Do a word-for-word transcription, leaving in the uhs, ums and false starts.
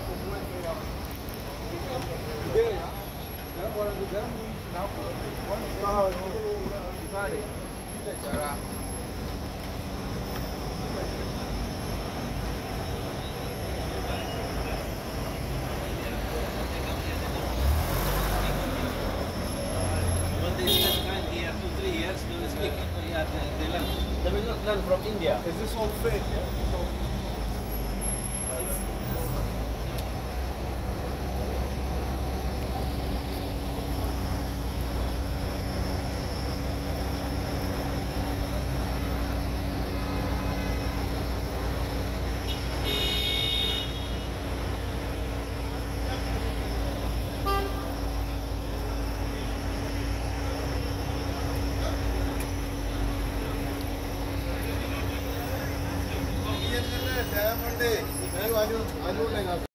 They will not learn from India. Is this all fake? Yeah? So, diamond day. I don't know.